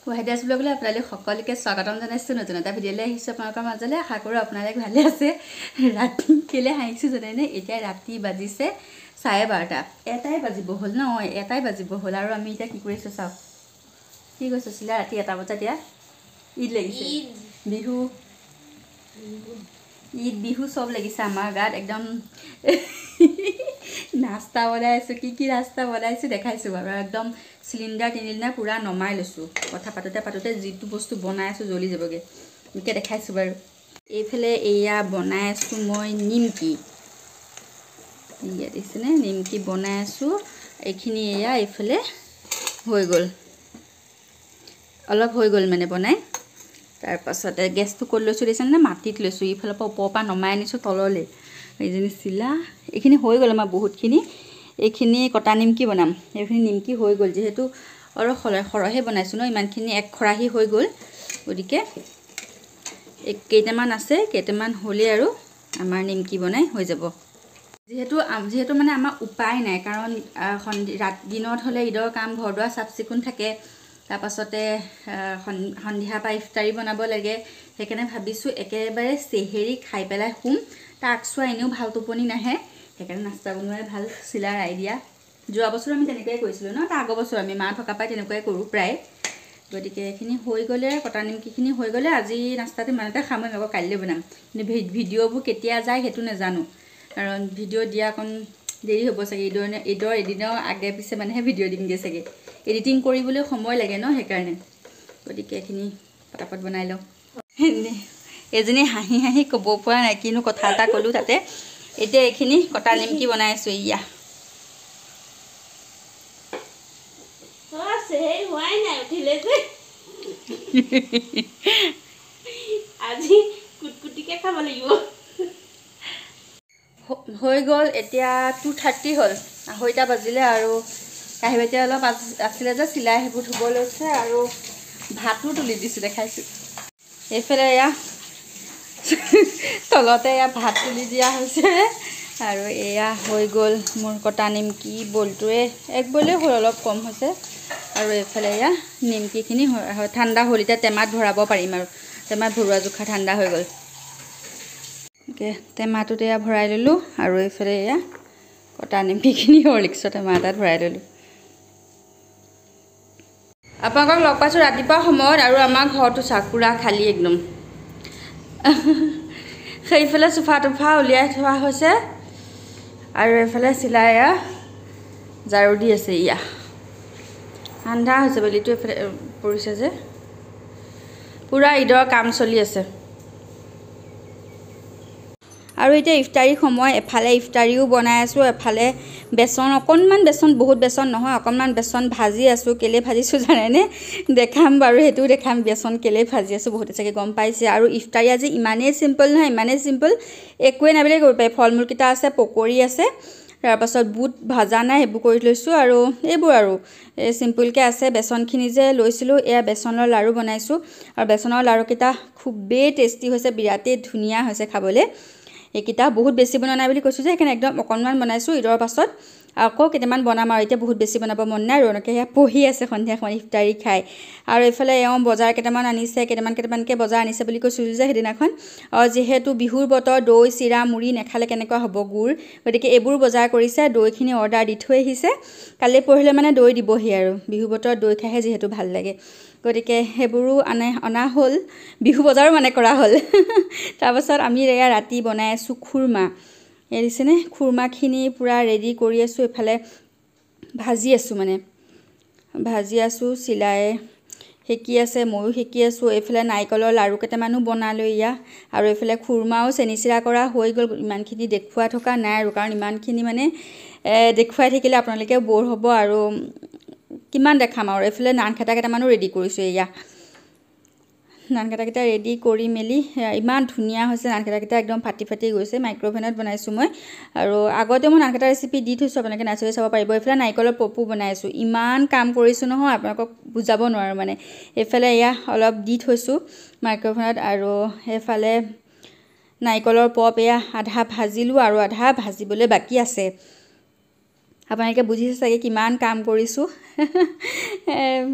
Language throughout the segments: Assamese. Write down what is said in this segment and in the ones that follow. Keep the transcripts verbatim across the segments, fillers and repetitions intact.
ৱাইডাছ ব্লগলৈ আপোনালোক সকলোকে স্বাগতম জনাইছোঁ নতুন এটা ভিডিঅ'লৈ আহিছোঁ আপোনালোকৰ মাজলৈ আশা কৰোঁ আপোনালোক ভালে আছে ৰাতি কেলে হাঁহিছোঁ জানেনে এতিয়া ৰাতি বাজিছে চাৰে বাৰটা এটাই বাজিব হ'ল ন এটাই বাজিব হ'ল আৰু আমি এতিয়া কি কৰিছোঁ চাওক কি কৈছোঁ চিলা ৰাতি এটা বজাত এতিয়া ঈদ লাগিছে বিহু ঈদ বিহু সব লাগিছে আমাৰ গাত একদম নাস্তা বনাইছোঁ কি কি নাস্তা বনাইছোঁ দেখাইছোঁ বাৰু একদম সিলিন্ডাৰ তিনিলিনা পুৰা নমাই লৈছোঁ কথা পাতোতে পাতোতে যিটো বস্তু বনাই আছোঁ জ্বলি যাবগৈ এতিয়া দেখাইছোঁ বাৰু এইফালে এয়া বনাই আছোঁ মই নিমকি এয়া দেখিছেনে নিমকি বনাই আছোঁ এইখিনি এয়া এইফালে হৈ গ'ল অলপ হৈ গ'ল মানে বনাই তাৰ পাছতে গেছটো কৰি লৈছোঁ দেখিছেনে মাটিত লৈছোঁ এইফালৰ পৰা ওপৰৰ পৰা নমাই আনিছোঁ তললৈ এইজনী চিলা এইখিনি হৈ গ'ল আমাৰ বহুতখিনি এইখিনি কটা নিমকি বনাম এইখিনি নিমকি হৈ গ'ল যেহেতু অলপ সৰহে বনাইছোঁ ন ইমানখিনি এক খৰাহি হৈ গ'ল গতিকে এক কেইটামান আছে কেইটামান হ'লে আৰু আমাৰ নিমকি বনাই হৈ যাব যেহেতু যেহেতু মানে আমাৰ উপায় নাই কাৰণ ৰাত দিনত হ'লে ঈদৰ কাম ঘৰ দুৱাৰ চাফ চিকুণ থাকে তাৰ পাছতে সন্ধিয়া পৰা ইফতাৰী বনাব লাগে সেইকাৰণে ভাবিছোঁ একেবাৰে চেহেৰি খাই পেলাই শুম তাক চোৱা এনেও ভাল টোপনি নাহে সেইকাৰণে নাস্তা বনোৱাই ভাল চিলাৰ আইডিয়া যোৱা বছৰ আমি তেনেকুৱাই কৰিছিলোঁ ন তাৰ আগৰ বছৰ আমি মা থকা পাই তেনেকুৱাই কৰোঁ প্ৰায় গতিকে এইখিনি হৈ গ'লে কটা নিমকিখিনি হৈ গ'লে আজি নাস্তাটো ইমানতে খামে আকৌ কাইলৈ বনাম কিন্তু ভিডিঅ'বোৰ কেতিয়া যায় সেইটো নাজানো কাৰণ ভিডিঅ' দিয়া অকণ দেৰি হ'ব চাগে ঈদৰ ঈদৰ এদিনৰ আগে পিছে মানেহে ভিডিঅ' দিমগৈ চাগে এডিটিং কৰিবলৈ সময় লাগে ন সেইকাৰণে গতিকে এইখিনি পটাপট বনাই লওঁ এজনী হাঁহি হাঁহি ক'ব পৰা নাই কিনো কথা এটা ক'লোঁ তাতে এতিয়া এইখিনি কটা নিমকি বনাই আছোঁ ইয়া আজি কুটকুটিকে খাব লাগিব হৈ গ'ল এতিয়া টু থাৰ্টি হ'ল আঢ়ৈটা বাজিলে আৰু কাঁহী বাতি অলপ আছিলে যে চিলাই সেইবোৰ ধুব লৈছে আৰু ভাতো তুলি দিছোঁ দেখাইছোঁ এইফালে এয়া তলতে এয়া ভাত তুলি দিয়া হৈছে আৰু এয়া হৈ গ'ল মোৰ কটা নিমকি বলটোৱে এক বলে হ'ল অলপ কম হৈছে আৰু এইফালে এয়া নিমকিখিনি ঠাণ্ডা হ'ল এতিয়া টেমাত ভৰাব পাৰিম আৰু টেমাত ভৰোৱা জোখা ঠাণ্ডা হৈ গ'ল ওকে টেমাটোত এয়া ভৰাই ল'লোঁ আৰু এইফালে এয়া কটা নিমকিখিনি হৰলিক্সৰ টেমা এটাত ভৰাই ল'লোঁ আপোনালোকক লগ পাইছোঁ ৰাতিপুৱা সময়ত আৰু আমাৰ ঘৰটো চাকুৰা খালী একদম সেইফালে চোফা টোফা উলিয়াই থোৱা হৈছে আৰু এইফালে চিলাই ঝাৰু দি আছে ইয়া আন্ধাৰ হৈছে বেলিটো এইফালে পৰিছে যে পূৰা ঈদৰ কাম চলি আছে আৰু এতিয়া ইফতাৰী সময় এফালে ইফতাৰীও বনাই আছোঁ এফালে বেচন অকণমান বেচন বহুত বেচন নহয় অকণমান বেচন ভাজি আছোঁ কেলে ভাজিছোঁ জানেনে দেখাম বাৰু সেইটোও দেখাম বেচন কেলে ভাজি আছোঁ বহুতে চাগে গম পাইছে আৰু ইফতাৰী আজি ইমানেই চিম্পল নহয় ইমানেই চিম্পল একোৱে নাই বুলি কৰিব পাৰি ফল মূলকেইটা আছে পকৰি আছে তাৰপাছত বুট ভাজা নাই সেইবোৰ কৰি লৈছোঁ আৰু এইবোৰ আৰু এই চিম্পলকৈ আছে বেচনখিনি যে লৈছিলোঁ এয়া বেচনৰ লাড়ু বনাইছোঁ আৰু বেচনৰ লাড়ুকেইটা খুবেই টেষ্টি হৈছে বিৰাটেই ধুনীয়া হৈছে খাবলৈ এইকেইটা বহুত বেছি বনোৱা নাই বুলি কৈছোঁ যে সেইকাৰণে একদম অকণমান বনাইছোঁ ঈদৰ পাছত আকৌ কেইটামান বনাম আৰু এতিয়া বহুত বেছি বনাব মন নাই ৰৌনকে সেয়া পঢ়ি আছে সন্ধিয়া সময়ত ইফতাৰী খাই আৰু এইফালে এওঁ বজাৰ কেইটামান আনিছে কেইটামান কেইটামানকৈ বজাৰ আনিছে বুলি কৈছিলোঁ যে সেইদিনাখন আৰু যিহেতু বিহুৰ বতৰ দৈ চিৰা মুড়ি নেখালে কেনেকুৱা হ'ব গুড় গতিকে এইবোৰ বজাৰ কৰিছে দৈখিনি অৰ্ডাৰ দি থৈ আহিছে কালি পৰহিলৈ মানে দৈ দিবহি আৰু বিহু বতৰত দৈ খাইহে যিহেতু ভাল লাগে গতিকে সেইবোৰো আনে অনা হ'ল বিহু বজাৰো মানে কৰা হ'ল তাৰপাছত আমি এয়া ৰাতি বনাই আছোঁ খুৰমা এই দিছেনে খুৰমাখিনি পূৰা ৰেডি কৰি আছোঁ এইফালে ভাজি আছোঁ মানে ভাজি আছোঁ চিলাই সেকি আছে ময়ো সেকি আছোঁ এইফালে নাৰিকলৰ লাড়ু কেইটামানো বনালোঁ ইয়া আৰু এইফালে খুৰমাও চেনি চিৰা কৰা হৈ গ'ল ইমানখিনি দেখুৱাই থকা নাই আৰু কাৰণ ইমানখিনি মানে দেখুৱাই থাকিলে আপোনালোকে ব'ৰ হ'ব আৰু কিমান দেখাম আৰু এইফালে নান খেতা কেইটামানো ৰেডি কৰিছোঁ এয়া নান কেইটাকেইটা ৰেডি কৰি মেলি ইমান ধুনীয়া হৈছে নান কেইটাকেইটা একদম ফাটি ফাটি গৈছে মাইক্ৰ'ভেনত বনাইছোঁ মই আৰু আগতে মই নান কেইটা ৰেচিপি দি থৈছোঁ আপোনালোকে নাচাই চাব পাৰিব এইফালে নাৰিকলৰ পপু বনাইছোঁ ইমান কাম কৰিছোঁ নহয় আপোনালোকক বুজাব নোৱাৰোঁ মানে এইফালে এয়া অলপ দি থৈছোঁ মাইক্ৰ'ভেনত আৰু সেইফালে নাৰিকলৰ পপ এয়া আধা ভাজিলোঁ আৰু আধা ভাজিবলৈ বাকী আছে আপোনালোকে বুজিছে চাগে কিমান কাম কৰিছোঁ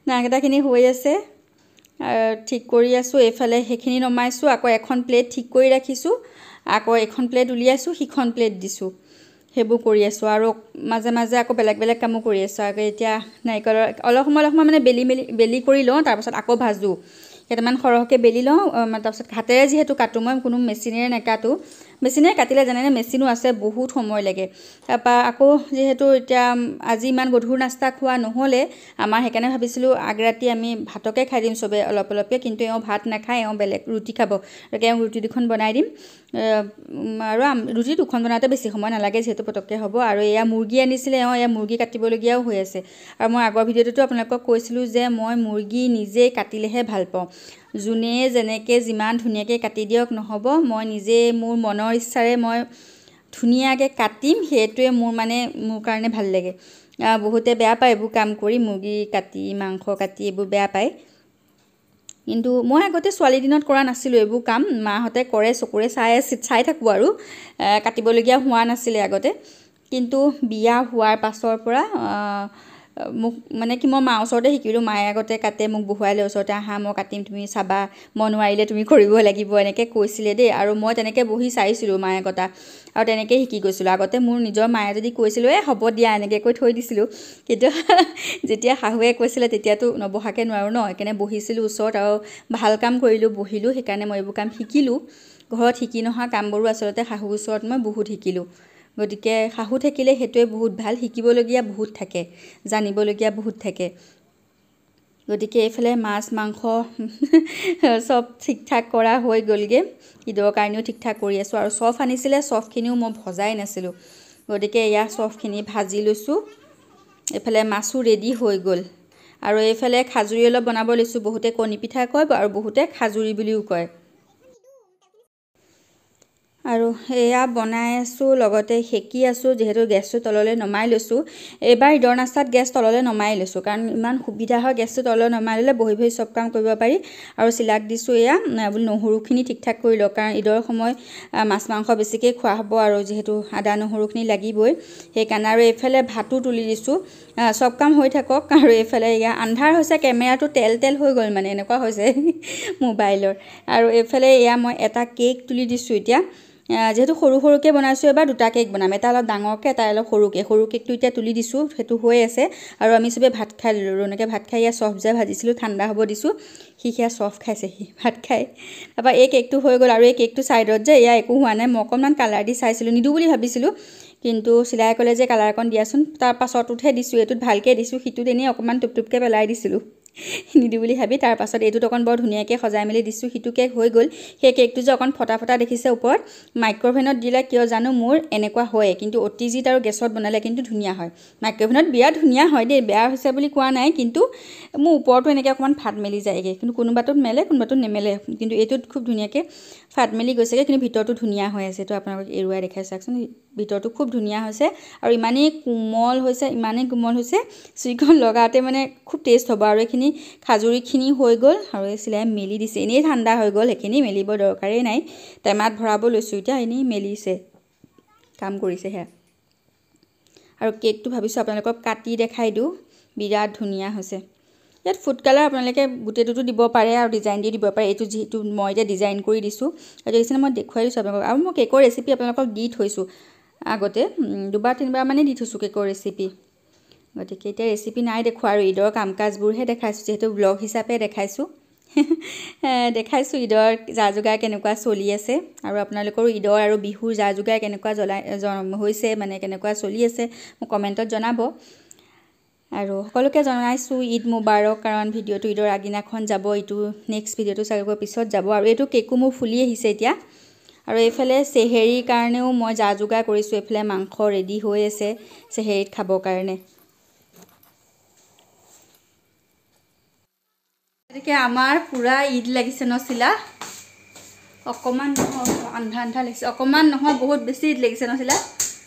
নাকেইটাখিনি হৈ আছে ঠিক কৰি আছোঁ এইফালে সেইখিনি নমাইছোঁ আকৌ এখন প্লেট ঠিক কৰি ৰাখিছোঁ আকৌ এখন প্লেট উলিয়াইছোঁ সিখন প্লেট দিছোঁ সেইবোৰ কৰি আছোঁ আৰু মাজে মাজে আকৌ বেলেগ বেলেগ কামো কৰি আছোঁ আকৌ এতিয়া নাৰিকলৰ অলপ সময় অলপ সময় মানে বেলি মেলি বেলি কৰি লওঁ তাৰপাছত আকৌ ভাজোঁ কেইটামান সৰহকৈ বেলি লওঁ তাৰপাছত হাতেৰে যিহেতু কাটোঁ মই কোনো মেচিনেৰে নেকাটোঁ মেচিনেৰে কাটিলে জানেনে মেচিনো আছে বহুত সময় লাগে তাৰপৰা আকৌ যিহেতু এতিয়া আজি ইমান গধুৰ নাস্তা খোৱা নহ'লে আমাৰ সেইকাৰণে ভাবিছিলোঁ আগৰাতি আমি ভাতকে খাই দিম চবে অলপ অলপকৈ কিন্তু এওঁ ভাত নাখায় এওঁ বেলেগ ৰুটি খাব গতিকে এওঁ ৰুটি দুখন বনাই দিম আৰু ৰুটি দুখন বনাওঁতে বেছি সময় নালাগে যিহেতু পটককৈ হ'ব আৰু এয়া মুৰ্গী আনিছিলে এওঁ এয়া মুৰ্গী কাটিবলগীয়াও হৈ আছে আৰু মই আগৰ ভিডিঅ'টোতো আপোনালোকক কৈছিলোঁ যে মই মুৰ্গী নিজেই কাটিলেহে ভাল পাওঁ যোনে যেনেকৈ যিমান ধুনীয়াকৈ কাটি দিয়ক নহ'ব মই নিজে মোৰ মনৰ ইচ্ছাৰে মই ধুনীয়াকৈ কাটিম সেইটোৱে মোৰ মানে মোৰ কাৰণে ভাল লাগে বহুতে বেয়া পায় এইবোৰ কাম কৰি মুৰ্গী কাটি মাংস কাটি এইবোৰ বেয়া পায় কিন্তু মই আগতে ছোৱালী দিনত কৰা নাছিলোঁ এইবোৰ কাম মাহঁতে কৰে চকুৰে চাই চাই থাকোঁ আৰু কাটিবলগীয়া হোৱা নাছিলে আগতে কিন্তু বিয়া হোৱাৰ পাছৰ পৰা মোক মানে কি মই মাৰ ওচৰতে শিকিলোঁ মায়ে আগতে কাটে মোক বহুৱাই লৈ ওচৰতে আহা মই কাটিম তুমি চাবা মই নোৱাৰিলে তুমি কৰিব লাগিব এনেকৈ কৈছিলে দেই আৰু মই তেনেকৈ বহি চাইছিলোঁ মায়ে কটা আৰু তেনেকৈ শিকি গৈছিলোঁ আগতে মোৰ নিজৰ মায়ে যদি কৈছিলোঁ এই হ'ব দিয়া এনেকৈ কৈ থৈ দিছিলোঁ কিন্তু যেতিয়া শাহুৱে কৈছিলে তেতিয়াতো নবহাকৈ নোৱাৰোঁ ন সেইকাৰণে বহিছিলোঁ ওচৰত আৰু ভাল কাম কৰিলোঁ বহিলোঁ সেইকাৰণে মই এইবোৰ কাম শিকিলোঁ ঘৰত শিকি নহা কামবোৰো আচলতে শাহুৰ ওচৰত মই বহুত শিকিলোঁ গতিকে শাহু থাকিলে সেইটোৱে বহুত ভাল শিকিবলগীয়া বহুত থাকে জানিবলগীয়া বহুত থাকে গতিকে এইফালে মাছ মাংস চব ঠিক ঠাক কৰা হৈ গ'লগৈ ঈদৰ কাৰণেও ঠিক ঠাক কৰি আছোঁ আৰু চফ আনিছিলে চফখিনিও মই ভজাই নাছিলোঁ গতিকে এয়া চফখিনি ভাজি লৈছোঁ এইফালে মাছো ৰেডি হৈ গ'ল আৰু এইফালে খাজুৰি অলপ বনাব লৈছোঁ বহুতে কণী পিঠা কয় আৰু বহুতে খাজুৰি বুলিও কয় আৰু এয়া বনাই আছোঁ লগতে সেকি আছোঁ যিহেতু গেছটো তললৈ নমাই লৈছোঁ এইবাৰ ঈদৰ নাস্তাত গেছ তললৈ নমাই লৈছোঁ কাৰণ ইমান সুবিধা হয় গেছটো তললৈ নমাই ল'লে বহি বহি চব কাম কৰিব পাৰি আৰু চিলাক দিছোঁ এয়া বোলো নহৰুখিনি ঠিক ঠাক কৰি লওক কাৰণ ঈদৰ সময় মাছ মাংস বেছিকৈ খোৱা হ'ব আৰু যিহেতু আদা নহৰুখিনি লাগিবই সেইকাৰণে আৰু এইফালে ভাতো তুলি দিছোঁ চব কাম হৈ থাকক আৰু এইফালে এয়া আন্ধাৰ হৈছে কেমেৰাটো তেল তেল হৈ গ'ল মানে এনেকুৱা হৈছে মোবাইলৰ আৰু এইফালে এয়া মই এটা কেক তুলি দিছোঁ এতিয়া যেহেতু সৰু সৰুকৈ বনাইছোঁ এবাৰ দুটা কেক বনাম এটা অলপ ডাঙৰকৈ এটা অলপ সৰুকৈ সৰু কেকটো এতিয়া তুলি দিছোঁ সেইটো হৈ আছে আৰু আমি চবেই ভাত খাই ল'লোঁ এনেকৈ ভাত খাই ইয়াত চফ যে ভাজিছিলোঁ ঠাণ্ডা হ'ব দিছোঁ সি সেয়া চফ খাইছে সি ভাত খাই তাৰপৰা এই কেকটো হৈ গ'ল আৰু এই কেকটো ছাইডত যে এয়া একো হোৱা নাই মই অকণমান কালাৰ দি চাইছিলোঁ নিদিওঁ বুলি ভাবিছিলোঁ কিন্তু চিলাই ক'লে যে কালাৰ অকণ দিয়াচোন তাৰ পাছতহে দিছোঁ এইটোত ভালকৈ দিছোঁ সিটোত এনেই অকণমান টুপ টুপকৈ পেলাই দিছিলোঁ নিদিওঁ বুলি ভাবি তাৰ পাছত এইটোত অকণ বৰ ধুনীয়াকৈ সজাই মেলি দিছোঁ সিটো কেক হৈ গ'ল সেই কেকটো যে অকণ ফটা ফটা দেখিছে ওপৰত মাইক্ৰ'ভেনত দিলে কিয় জানো মোৰ এনেকুৱা হয় কিন্তু অতিজিত আৰু গেছত বনালে কিন্তু ধুনীয়া হয় মাইক্ৰ'ভেনত বিৰাট ধুনীয়া হয় দেই বেয়া হৈছে বুলি কোৱা নাই কিন্তু মোৰ ওপৰতো এনেকৈ অকণমান ফাট মেলি যায়গৈ কিন্তু কোনোবাটোত মেলে কোনোবাটোত নেমেলে কিন্তু এইটোত খুব ধুনীয়াকৈ ফাট মেলি গৈছেগৈ কিন্তু ভিতৰটো ধুনীয়া হৈ আছে এইটো আপোনালোকক এৰুৱাই দেখাই চাওকচোন ভিতৰটো খুব ধুনীয়া হৈছে আৰু ইমানেই কোমল হৈছে ইমানেই কোমল হৈছে চুইখন লগাওঁতে মানে খুব টেষ্ট হ'ব আৰু এইখিনি খাজুৰিখিনি হৈ গ'ল আৰু এই চিলাই মেলি দিছে এনেই ঠাণ্ডা হৈ গ'ল সেইখিনি মেলিব দৰকাৰেই নাই টেমাত ভৰাব লৈছোঁ এতিয়া এনেই মেলিছে কাম কৰিছে সেয়া আৰু কেকটো ভাবিছোঁ আপোনালোকক কাটি দেখাই দিওঁ বিৰাট ধুনীয়া হৈছে ইয়াত ফুড কালাৰ আপোনালোকে গোটেইটোতো দিব পাৰে আৰু ডিজাইন দি দিব পাৰে এইটো যিহেতু মই এতিয়া ডিজাইন কৰি দিছোঁ সেইটো দেখিছেনে মই দেখুৱাই দিছোঁ আপোনালোকক আৰু মই কেকৰ ৰেচিপি আপোনালোকক দি থৈছোঁ আগতে দুবাৰ তিনিবাৰ মানে দি থৈছোঁ কেকৰ ৰেচিপি গতিকে এতিয়া ৰেচিপি নাই দেখুৱা আৰু ঈদৰ কাম কাজবোৰহে দেখাইছোঁ যিহেতু ব্লগ হিচাপে দেখাইছোঁ দেখাইছোঁ ঈদৰ যা যোগাৰ কেনেকুৱা চলি আছে আৰু আপোনালোকৰো ঈদৰ আৰু বিহুৰ যা যোগাৰ কেনেকুৱা জ্বলাই হৈছে মানে কেনেকুৱা চলি আছে মোক কমেণ্টত জনাব আৰু সকলোকে জনাইছোঁ ঈদ মুবাৰক কাৰণ ভিডিঅ'টো ঈদৰ আগদিনাখন যাব এইটো নেক্সট ভিডিঅ'টো চাবৰ পিছত যাব আৰু এইটো কেকো মোৰ ফুলি আহিছে এতিয়া আৰু এইফালে চেহেৰিৰ কাৰণেও মই যা যোগাৰ কৰিছোঁ এইফালে মাংস ৰেডি হৈ আছে চেহেৰিত খাবৰ কাৰণে গতিকে আমাৰ পূৰা ঈদ লাগিছে ন চিলা অকণমান নহয় আন্ধা আন্ধা লাগিছে অকণমান নহয় বহুত বেছি ঈদ লাগিছে ন চিলা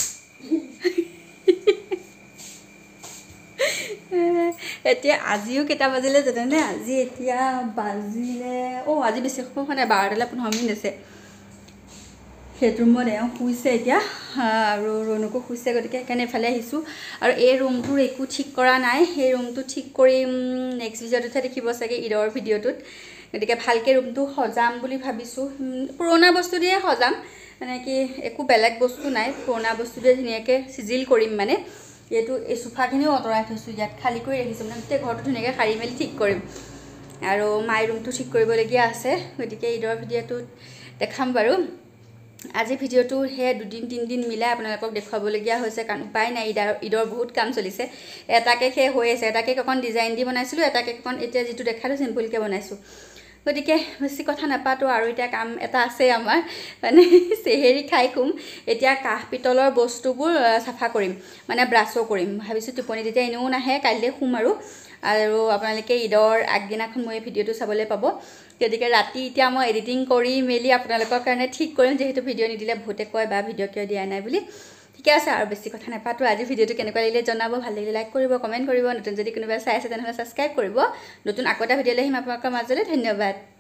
এতিয়া আজিও কেইটা বাজিলে জানেনে আজি এতিয়া বাজিলে অ' আজি বেছি সময় হোৱা নাই বাৰটালৈ পোন্ধৰ মিনিট আছে সেইটো ৰুমত এওঁ শুইছে এতিয়া আৰু ৰণুকো শুইছে গতিকে সেইকাৰণে এফালে আহিছোঁ আৰু এই ৰুমটোৰ একো ঠিক কৰা নাই সেই ৰুমটো ঠিক কৰিম নেক্সট ভিডিঅ'টোতহে দেখিব চাগে ঈদৰ ভিডিঅ'টোত গতিকে ভালকৈ ৰুমটো সজাম বুলি ভাবিছোঁ পুৰণা বস্তু দিয়ে সজাম মানে কি একো বেলেগ বস্তু নাই পুৰণা বস্তু দিয়ে ধুনীয়াকৈ চিজিল কৰিম মানে এইটো এই সোফাখিনিও অঁতৰাই থৈছোঁ ইয়াত খালী কৰি ৰাখিছোঁ মানে গোটেই ঘৰটো ধুনীয়াকৈ সাৰি মেলি ঠিক কৰিম আৰু মাই ৰুমটো ঠিক কৰিবলগীয়া আছে গতিকে ঈদৰ ভিডিঅ'টোত দেখাম বাৰু আজি ভিডিঅ'টো হে দুদিন তিনিদিন মিলাই আপোনালোকক দেখুৱাবলগীয়া হৈছে কাৰণ উপায় নাই ঈদৰ ঈদৰ বহুত কাম চলিছে এটা কেক হে হৈ আছে এটা কেক অকণ ডিজাইন দি বনাইছিলোঁ এটা কেক অকণ এতিয়া যিটো দেখালোঁ চিম্পলকৈ বনাইছোঁ গতিকে বেছি কথা নাপাতো আৰু এতিয়া কাম এটা আছে আমাৰ মানে চেহেৰি খাই খুম এতিয়া কাঁহ পিতলৰ বস্তুবোৰ চাফা কৰিম মানে ব্ৰাছো কৰিম ভাবিছোঁ টোপনি তেতিয়া এনেও নাহে কাইলৈ শুম আৰু আৰু আপোনালোকে ঈদৰ আগদিনাখন মই ভিডিঅ'টো চাবলৈ পাব গতিকে ৰাতি এতিয়া মই এডিটিং কৰি মেলি আপোনালোকৰ কাৰণে ঠিক কৰিম যিহেতু ভিডিঅ' নিদিলে বহুতে কয় বা ভিডিঅ' কিয় দিয়া নাই বুলি ঠিকে আছে আৰু বেছি কথা নাপাতো আজি ভিডিঅ'টো কেনেকুৱা লাগিলে জনাব ভাল লাগিলে লাইক কৰিব কমেণ্ট কৰিব নতুন যদি কোনোবাই চাই আছে তেনেহ'লে ছাবস্ক্ৰাইব কৰিব নতুন আকৌ এটা ভিডিঅ' লৈ আহিম আপোনালোকৰ মাজলৈ ধন্যবাদ